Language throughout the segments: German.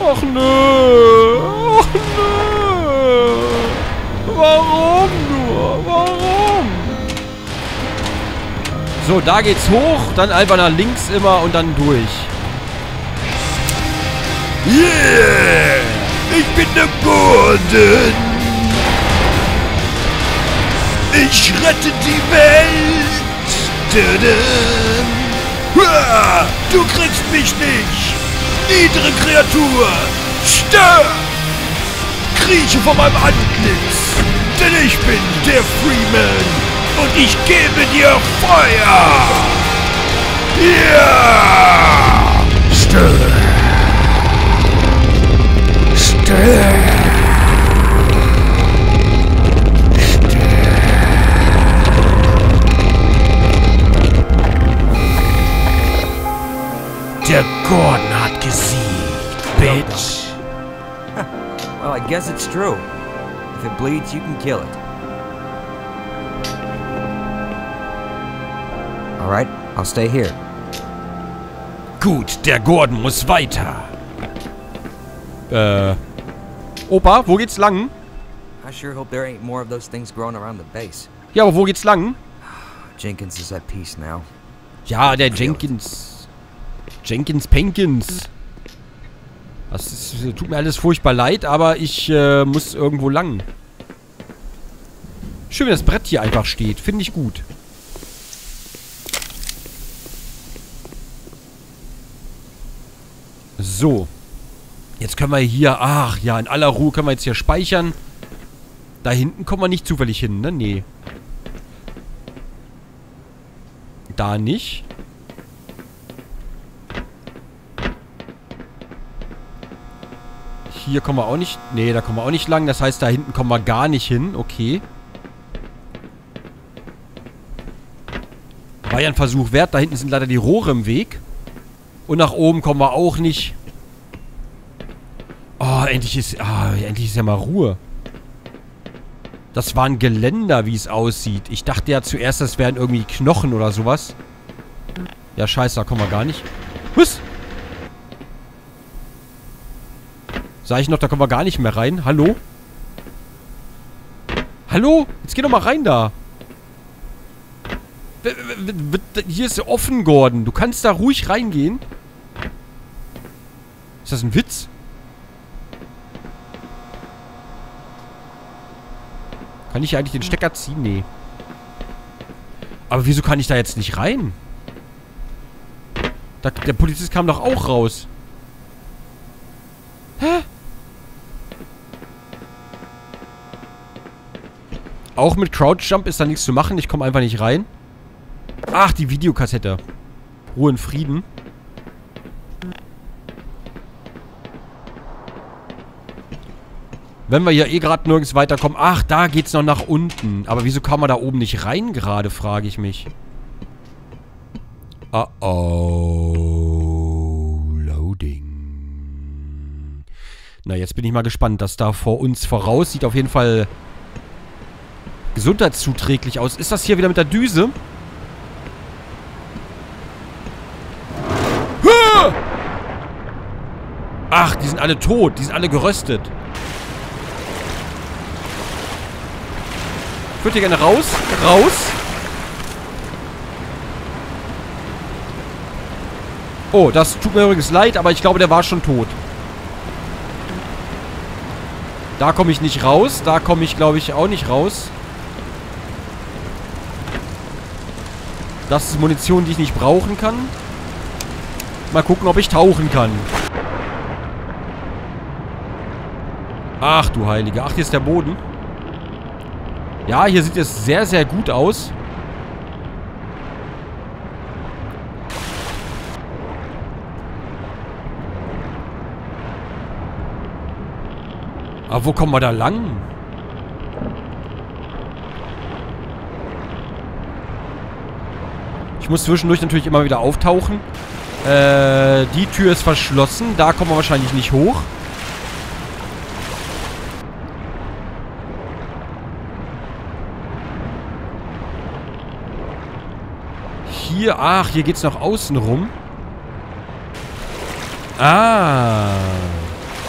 Och nö. Och nö. Warum nur? Warum? So, da geht's hoch, dann einfach nach links immer und dann durch. Yeah! Ich bin der Gordon! Ich rette die Welt! Huah! Du kriegst mich nicht! Niedere Kreatur! Stirb! Krieche vor meinem Antlitz! Denn ich bin der Freeman! Und ich gebe dir Feuer! Ja! Stirb! Der Gordon hat gesiegt, bitch. Well, I guess it's true. If it bleeds, you can kill it. Alright, I'll stay here. Gut, der Gordon muss weiter. Opa, wo geht's lang? I sure hope there ain't more of those things growing around the base. Ja, aber wo geht's lang? Jenkins is at peace now. Ja, der Jenkins. Jenkins Penkins. Tut mir alles furchtbar leid, aber ich muss irgendwo lang. Schön, wie das Brett hier einfach steht. Finde ich gut. So. Jetzt können wir hier... Ach ja, in aller Ruhe können wir jetzt hier speichern. Da hinten kommen wir nicht zufällig hin, ne? Nee. Da nicht. Hier kommen wir auch nicht... Nee, da kommen wir auch nicht lang. Das heißt, da hinten kommen wir gar nicht hin. Okay. War ja ein Versuch wert. Da hinten sind leider die Rohre im Weg. Und nach oben kommen wir auch nicht. Oh, endlich ist ja mal Ruhe. Das war ein Geländer, wie es aussieht. Ich dachte ja zuerst, das wären irgendwie Knochen oder sowas. Ja, scheiße, da kommen wir gar nicht. Was? Sag ich noch, da kommen wir gar nicht mehr rein. Hallo? Hallo? Jetzt geh doch mal rein da. Hier ist offen, Gordon. Du kannst da ruhig reingehen. Ist das ein Witz? Kann ich eigentlich den Stecker ziehen? Nee. Aber wieso kann ich da jetzt nicht rein? Der Polizist kam doch auch raus. Hä? Auch mit Crouchjump ist da nichts zu machen. Ich komme einfach nicht rein. Ach, die Videokassette. Ruhe in Frieden. Wenn wir hier eh gerade nirgends weiterkommen. Ach, da geht's noch nach unten. Aber wieso kann man da oben nicht rein gerade, frage ich mich. Oh, loading. Na, jetzt bin ich mal gespannt. Das da vor uns voraus sieht auf jeden Fall gesundheitszuträglich aus. Ist das hier wieder mit der Düse? Ach, die sind alle tot. Die sind alle geröstet. Ich würde hier gerne raus. Raus. Oh, das tut mir übrigens leid, aber ich glaube, der war schon tot. Da komme ich nicht raus. Da komme ich, glaube ich, auch nicht raus. Das ist Munition, die ich nicht brauchen kann. Mal gucken, ob ich tauchen kann. Ach du Heilige. Ach, hier ist der Boden. Ja, hier sieht es sehr, sehr gut aus. Aber wo kommen wir da lang? Ich muss zwischendurch natürlich immer wieder auftauchen. Die Tür ist verschlossen. Da kommen wir wahrscheinlich nicht hoch. Hier, ach, hier geht's nach außen rum. Ah.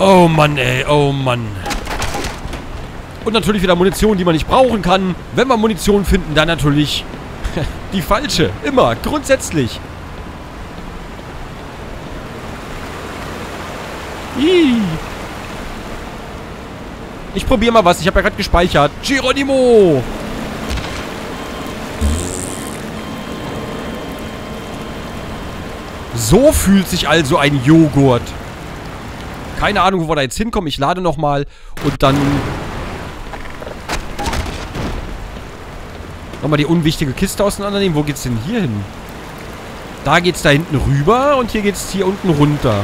Oh Mann, ey. Oh Mann. Und natürlich wieder Munition, die man nicht brauchen kann. Wenn wir Munition finden, dann natürlich die falsche. Immer. Grundsätzlich. Ih. Ich probiere mal was. Ich habe ja gerade gespeichert. Geronimo! So fühlt sich also ein Joghurt. Keine Ahnung, wo wir da jetzt hinkommen. Ich lade nochmal und dann nochmal die unwichtige Kiste auseinandernehmen. Wo geht's denn hier hin? Da geht's da hinten rüber und hier geht's hier unten runter.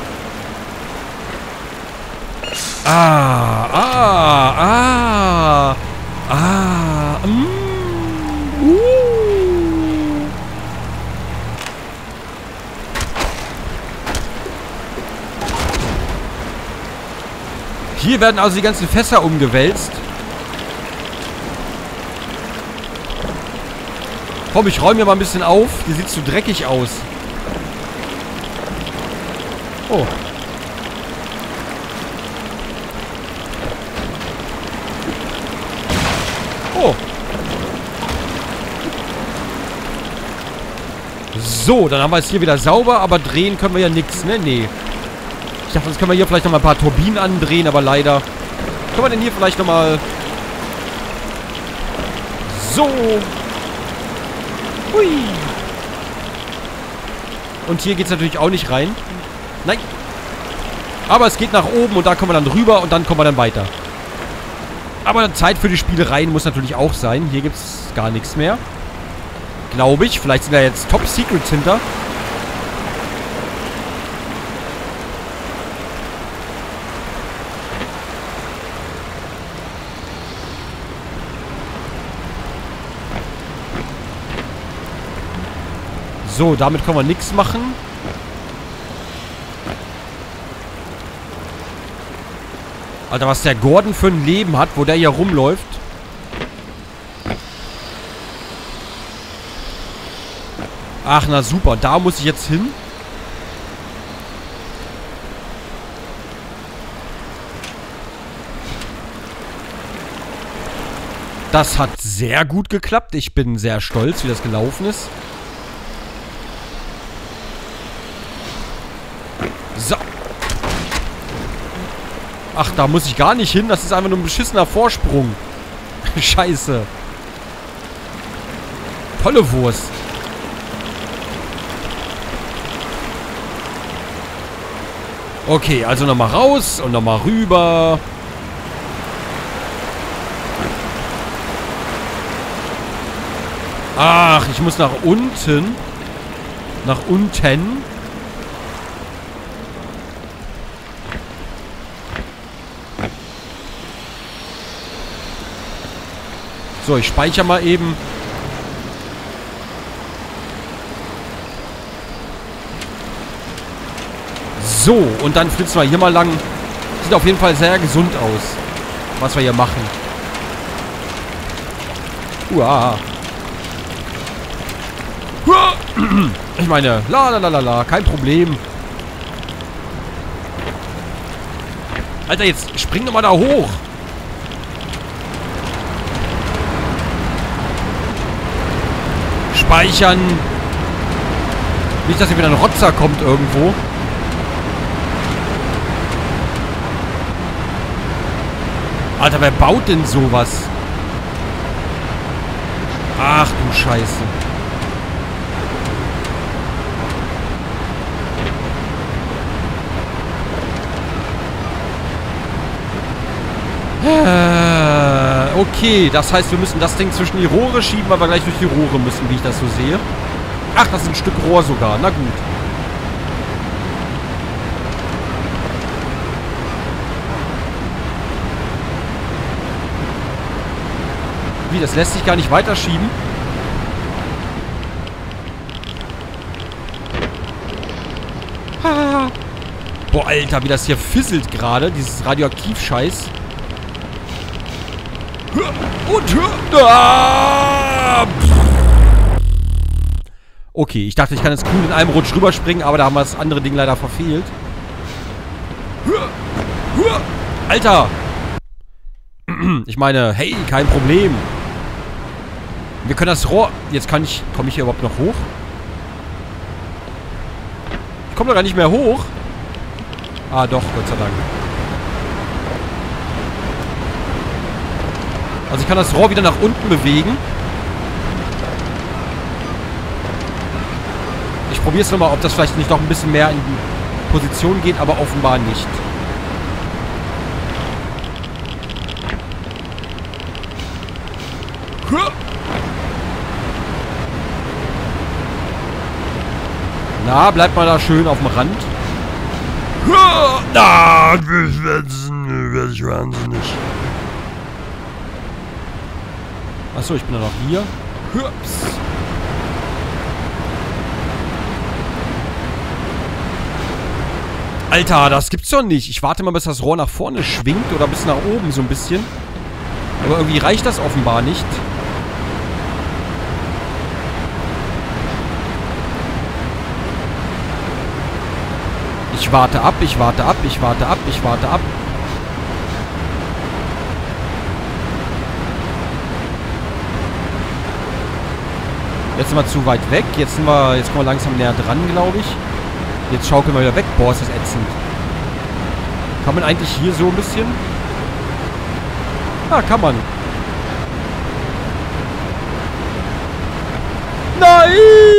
Hier werden also die ganzen Fässer umgewälzt. Komm, ich räume mir mal ein bisschen auf. Die sieht so dreckig aus. Oh. Oh. So, dann haben wir es hier wieder sauber, aber drehen können wir ja nichts, ne? Nee. Ich dachte, jetzt können wir hier vielleicht nochmal ein paar Turbinen andrehen, aber leider. Können wir denn hier vielleicht nochmal... So. Hui. Und hier geht es natürlich auch nicht rein. Nein. Aber es geht nach oben und da kommen wir dann rüber und dann kommen wir dann weiter. Aber Zeit für die Spielereien muss natürlich auch sein. Hier gibt es gar nichts mehr. Glaube ich. Vielleicht sind da jetzt Top Secrets hinter. So, damit können wir nichts machen. Alter, was der Gordon für ein Leben hat, wo der hier rumläuft. Ach, na super. Da muss ich jetzt hin. Das hat sehr gut geklappt. Ich bin sehr stolz, wie das gelaufen ist. So. Ach, da muss ich gar nicht hin. Das ist einfach nur ein beschissener Vorsprung. Scheiße. Tolle Wurst. Okay, also nochmal raus und nochmal rüber. Ach, ich muss nach unten. Nach unten. So, ich speichere mal eben. So, und dann flitzen wir hier mal lang. Sieht auf jeden Fall sehr gesund aus, was wir hier machen. Uah. Ich meine, la, kein Problem. Alter, jetzt spring doch mal da hoch. Speichern. Nicht, dass hier wieder ein Rotzer kommt irgendwo. Alter, wer baut denn sowas? Ach du Scheiße. Okay, das heißt, wir müssen das Ding zwischen die Rohre schieben, weil wir gleich durch die Rohre müssen, wie ich das so sehe. Ach, das ist ein Stück Rohr sogar. Na gut. Wie, das lässt sich gar nicht weiterschieben? Boah, Alter, wie das hier fisselt gerade. Dieses Radioaktiv-Scheiß. Und... Okay, ich dachte, ich kann jetzt cool in einem Rutsch rüberspringen, aber da haben wir das andere Ding leider verfehlt. Alter! Ich meine, hey, kein Problem. Wir können das Rohr... Jetzt kann ich... Komme ich hier überhaupt noch hoch? Ich komme doch gar nicht mehr hoch. Ah, doch, Gott sei Dank. Also ich kann das Rohr wieder nach unten bewegen. Ich probiere es nochmal, ob das vielleicht nicht noch ein bisschen mehr in die Position geht, aber offenbar nicht. Na, bleibt mal da schön auf dem Rand. Na, werde ich wahnsinnig. Achso, ich bin ja noch hier. Hups. Alter, das gibt's doch nicht. Ich warte mal, bis das Rohr nach vorne schwingt oder bis nach oben so ein bisschen. Aber irgendwie reicht das offenbar nicht. Ich warte ab, ich warte ab, ich warte ab, ich warte ab. Jetzt sind wir zu weit weg. Jetzt kommen wir langsam näher dran, glaube ich. Jetzt schaukeln wir wieder weg. Boah, ist das ätzend. Kann man eigentlich hier so ein bisschen... Ah, kann man. Nein!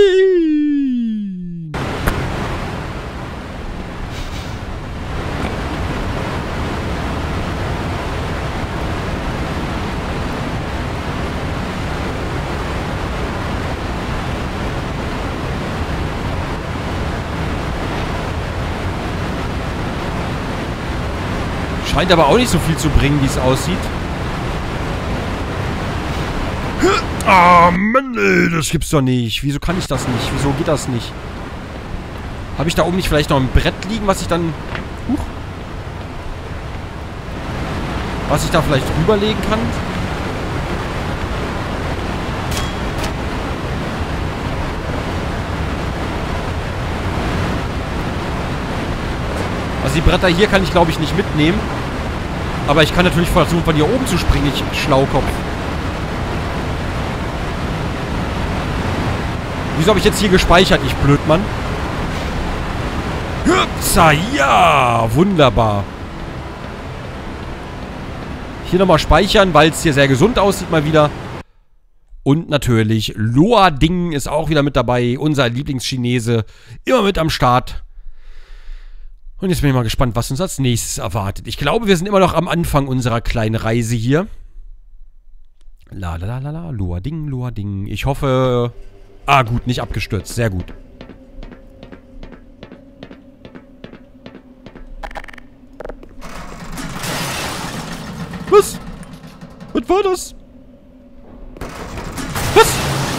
Scheint aber auch nicht so viel zu bringen, wie es aussieht. Ah, Mann, ey, Das gibt's doch nicht. Wieso kann ich das nicht? Wieso geht das nicht? Habe ich da oben nicht vielleicht noch ein Brett liegen, was ich dann... Was ich da vielleicht rüberlegen kann? Also die Bretter hier kann ich, glaube ich, nicht mitnehmen. Aber ich kann natürlich versuchen, von hier oben zu springen, ich Schlaukopf. Wieso habe ich jetzt hier gespeichert, ich Blödmann? Hüpsa, ja! Wunderbar. Hier nochmal speichern, weil es hier sehr gesund aussieht mal wieder. Und natürlich, Loa Ding ist auch wieder mit dabei. Unser Lieblingschinese. Immer mit am Start. Und jetzt bin ich mal gespannt, was uns als nächstes erwartet. Ich glaube, wir sind immer noch am Anfang unserer kleinen Reise hier. La la la la la, Loa Ding, Loa Ding. Ich hoffe... Ah, gut, nicht abgestürzt. Sehr gut. Was? Was war das? Was?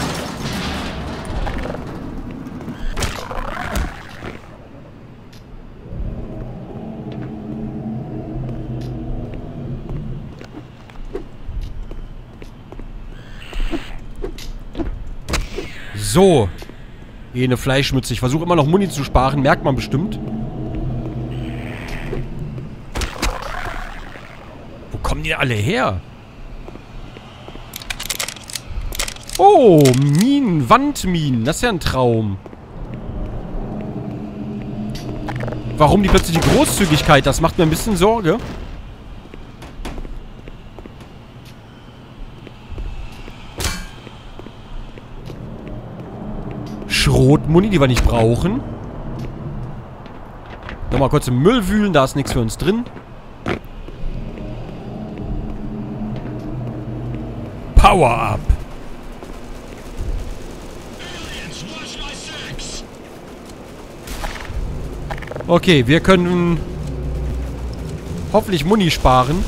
So. Hier eine Fleischmütze. Ich versuche immer noch Muni zu sparen. Merkt man bestimmt. Wo kommen die alle her? Oh, Minen. Wandminen. Das ist ja ein Traum. Warum die plötzliche Großzügigkeit? Das macht mir ein bisschen Sorge. Schrotmuni, die wir nicht brauchen. Nochmal kurz im Müll wühlen, da ist nichts für uns drin. Power up. Okay, wir können hoffentlich Muni sparen.